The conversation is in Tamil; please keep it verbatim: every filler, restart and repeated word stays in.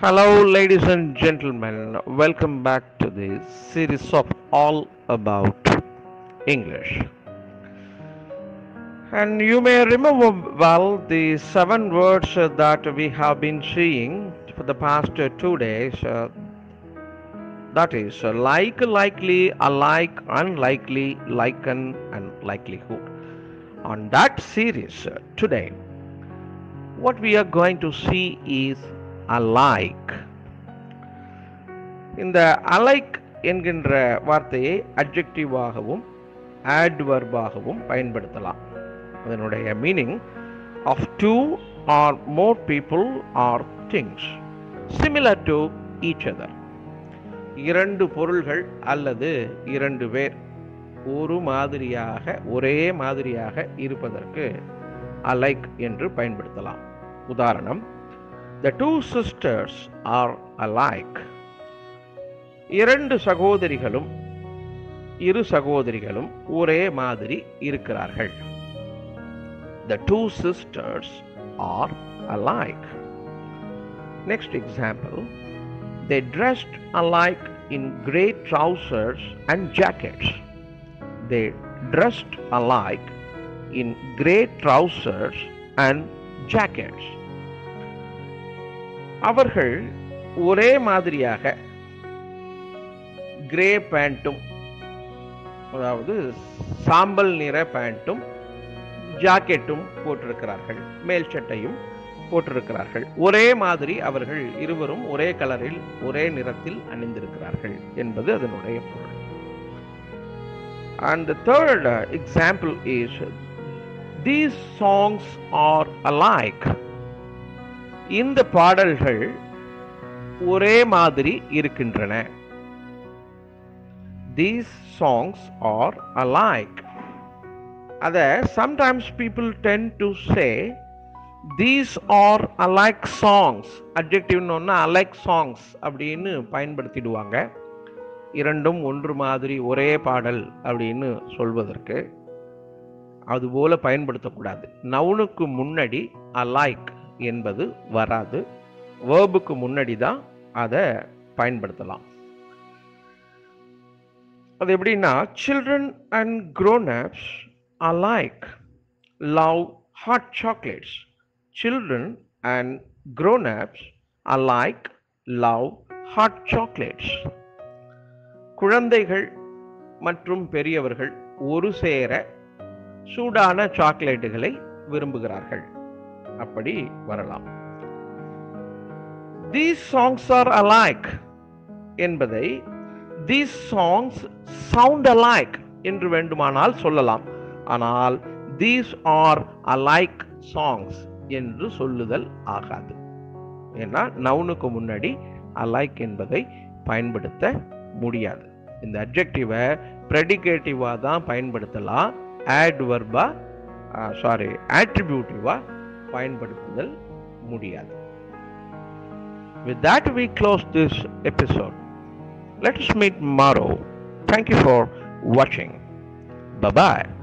Hello, ladies and gentlemen. Welcome back to the series of All About English. And you may remember well the seven words uh, that we have been seeing for the past uh, two days. Uh, that is uh, like, likely, alike, unlikely, liken, and likelihood. On that series uh, today, what we are going to see is alike. இந்த alike என்கின்ற வார்த்தையை அட்ஜெக்டிவாகவும் ஆட்வர்பாகவும் பயன்படுத்தலாம். அதனுடைய meaning of two or more people or things similar to each other. இரண்டு பொருள்கள் அல்லது இரண்டு பேர் ஒரு மாதிரியாக ஒரே மாதிரியாக இருப்பதற்கு alike என்று பயன்படுத்தலாம். உதாரணம், the two sisters are alike. இரண்டு சகோதரிகளும் இரு சகோதரிகளும் ஒரே மாதிரி இருக்கிறார்கள். The two sisters are alike. Next example, they dressed alike in grey trousers and jackets. They dressed alike in grey trousers and jackets. அவர்கள் ஒரே மாதிரியாக கிரே பேண்ட்டும், அதாவது சாம்பல் நிற பேண்ட்டும் ஜாக்கெட்டும் போட்டிருக்கிறார்கள், மேல் சட்டையும் போட்டிருக்கிறார்கள். ஒரே மாதிரி அவர்கள் இருவரும் ஒரே கலரில் ஒரே நிறத்தில் அணிந்திருக்கிறார்கள் என்பது அதனுடைய பொருள். And the third uh, example is, these songs are alike. இந்த பாடல்கள் ஒரே மாதிரி இருக்கின்றன. These songs are alike. அத sometimes people tend to say these are alike songs. adjective னோன்னா alike songs அப்படின்னு பயன்படுத்திடுவாங்க. இரண்டும் ஒன்று மாதிரி ஒரே பாடல் அப்படின்னு சொல்வதற்கு. அதுபோல பயன்படுத்தக்கூடாது. நவுனுக்கு முன்னாடி alike என்பது வராது. வேர்புக்கு முன்னாடி தான் அதை பயன்படுத்தலாம். அது எப்படின்னா, children and grown-ups alike love hot chocolates. Children and grown-ups alike love hot chocolates. குழந்தைகள் மற்றும் பெரியவர்கள் ஒரு சேர சூடான சாக்லேட்டுகளை விரும்புகிறார்கள். அப்படி வரலாம். These songs are alike என்பதை these songs sound alike என்று வேண்டுமானால் சொல்லலாம். ஆனால் these are alike songs என்று சொல்லுதல் ஆகாது. ஏன்னா நவுனுக்கு முன்னாடி alike என்பதை பயன்படுத்த முடியாது. இந்த அட்ஜெக்டிவை ப்ரெடிகேட்டிவா தான் பயன்படுத்தலாம். ஆட்வர்பா சாரி ஆட்ரிபியூட்டிவா பயன்படுத்துதல் முடியாது. With that we close this episode. Let us meet tomorrow. Thank you for watching. Bye bye.